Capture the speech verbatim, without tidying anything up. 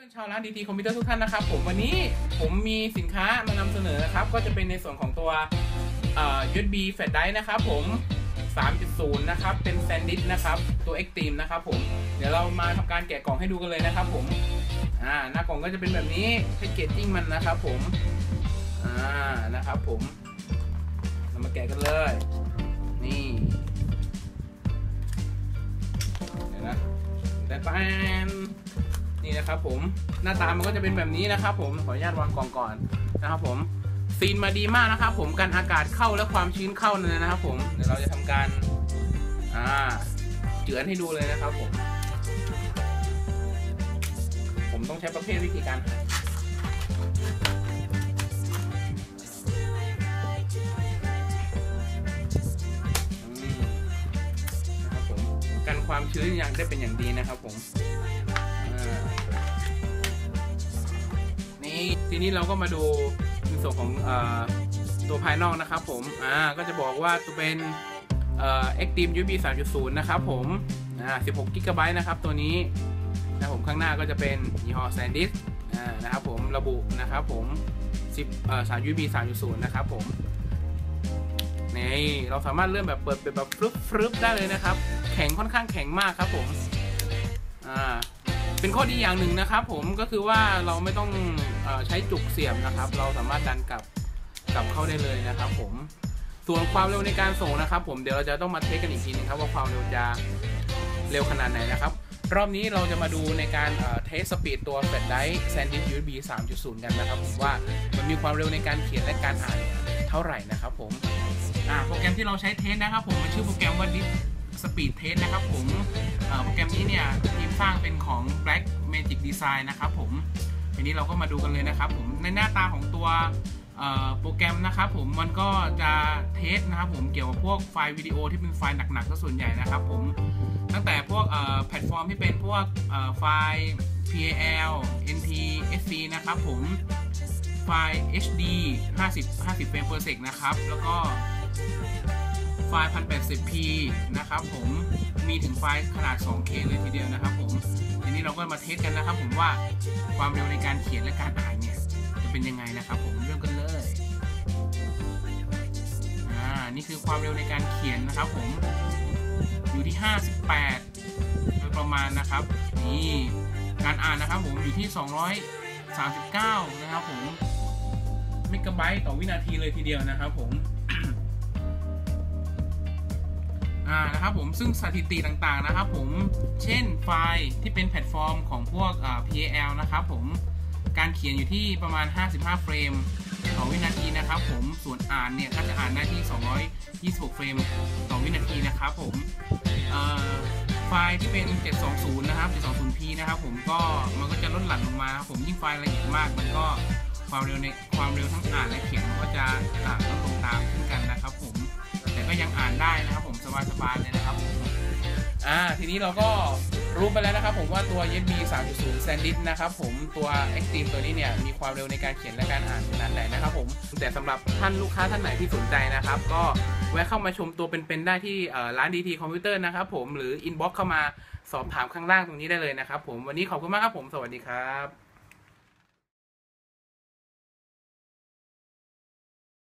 พื่อนๆชาวร้านดีทีคอมพิวเตอร์ทุกท่านนะครับผมวันนี้ผมมีสินค้ามานำเสนอครับก็จะเป็นในส่วนของตัว ยู เอส บี Flash Drive นะครับผม สามจุดศูนย์ นะครับเป็น SanDisk นะครับตัว Extreme นะครับผมเดี๋ยวเรามาทำการแกะกล่องให้ดูกันเลยนะครับผมอ่าหน้ากล่องก็จะเป็นแบบนี้แพคเกจจิ้งมันนะครับผมอ่านะครับผมเรามาแกะกันเลยนี่เดี๋ยวนะแต่แปนนี่นะครับผมหน้าตามันก็จะเป็นแบบนี้นะครับผมขออนุญาตวางกล่องก่อนนะครับผมซีนมาดีมากนะครับผมกันอากาศเข้าและความชื้นเข้าเลยนะครับผมเดี๋ยวเราจะทำการอ่าเจือนให้ดูเลยนะครับผมผมต้องใช้ประเภทวิธีการนะครับผมกันความชื้นอย่างได้เป็นอย่างดีนะครับผมทีนี้เราก็มาดูในส่วนของตัวภายนอกนะครับผมอ่าก็จะบอกว่าตัวเป็น Extreme ยู เอส บี สามจุดศูนย์ นะครับผมอ่าสิบหกกิกะไบต์นะครับตัวนี้นะผมข้างหน้าก็จะเป็นยี่ห้อ SanDisk อ่านะครับผมระบุนะครับผมสิบเอ่อ ยู เอส บี สามจุดศูนย์ นะครับผมนี่เราสามารถเริ่มแบบเปิดเป็นแบบฟลุปฟลุปได้เลยนะครับแข็งค่อนข้างแข็งมากครับผมอ่าเป็นข้อดีอย่างหนึ่งนะครับผมก็คือว่าเราไม่ต้องเอ่อใช้จุกเสียบนะครับเราสามารถดันกลับกลับเข้าได้เลยนะครับผมส่วนความเร็วในการส่งนะครับผมเดี๋ยวเราจะต้องมาเทสกันอีกทีนึงครับว่าความเร็วจะเร็วขนาดไหนนะครับรอบนี้เราจะมาดูในการเทสสปีดตัว Flash Drive SanDisk ยู เอส บี สามจุดศูนย์ กันนะครับผมว่ามันมีความเร็วในการเขียนและการอ่านเท่าไหร่นะครับผมอ่าโปรแกรมที่เราใช้เทสนะครับผมมันชื่อโปรแกรมว่า Disk Speed Test นะครับผมโปรแกรมนี้เนี่ยทีมสร้างเป็นของ Black Magic Design นะครับผมทีนี้เราก็มาดูกันเลยนะครับผมในหน้าตาของตัวโปรแกรมนะครับผมมันก็จะเทสนะครับผมเกี่ยวกับพวกไฟล์วิดีโอที่เป็นไฟล์หนักๆซะส่วนใหญ่นะครับผมตั้งแต่พวกแพลตฟอร์มที่เป็นพวกไฟล์ พี เอ แอล เอ็น พี เอส ซี นะครับผมไฟล์ เอช ดี ห้าสิบ ห้าสิบ เฟรม per sec นะครับแล้วก็ไฟล์ หนึ่งพันแปดสิบพี นะครับผมมีถึงไฟล์ขนาด สองเค เลยทีเดียวนะครับผมทีนี้เราก็มาเทสกันนะครับผมว่าความเร็วในการเขียนและการอ่านเนี่ยจะเป็นยังไงนะครับผมเริ่มกันเลยอ่านี่คือความเร็วในการเขียนนะครับผมอยู่ที่ห้าสิบแปดโดยประมาณนะครับนี่การอ่านนะครับผมอยู่ที่สองร้อยสามสิบเก้านะครับผมเมกะไบต์ต่อวินาทีเลยทีเดียวนะครับผมอ่านะครับผมซึ่งสถิติต่างๆนะครับผมเช่นไฟล์ที่เป็นแพลตฟอร์มของพวกอ่า พี เอ แอล นะครับผมการเขียนอยู่ที่ประมาณห้าสิบห้าเฟรมต่อวินาทีนะครับผมส่วนอ่านเนี่ยก็จะอ่านได้ที่สองร้อยยี่สิบหกเฟรมต่อวินาทีนะครับผมไฟล์ที่เป็นเจ็ดสองศูนย์นะครับเจ็ดสองศูนย์พี นะครับผมก็มันก็จะลดหลั่นลงมาครับผมยิ่งไฟล์ละเอียดมากมันก็ความเร็วในความเร็วทั้งอ่านและเขียนมันก็จะลดลงตามเช่นกันนะครับผมแต่ก็ยังอ่านได้นะครับผมสบายๆเลยนะครับผมอ่าทีนี้เราก็รู้ไปแล้วนะครับผมว่าตัว ยู เอส บี สามจุดศูนย์ SanDisk นะครับผมตัว Extreme ตัวนี้เนี่ยมีความเร็วในการเขียนและการอ่านขนาดไหนนะครับผมแต่สำหรับท่านลูกค้าท่านไหนที่สนใจนะครับก็แวะเข้ามาชมตัวเป็นๆได้ที่ร้าน ดี ที คอมพิวเตอร์นะครับผมหรือ inbox เข้ามาสอบถามข้างล่างตรงนี้ได้เลยนะครับผมวันนี้ขอบคุณมากครับผมสวัสดีครับ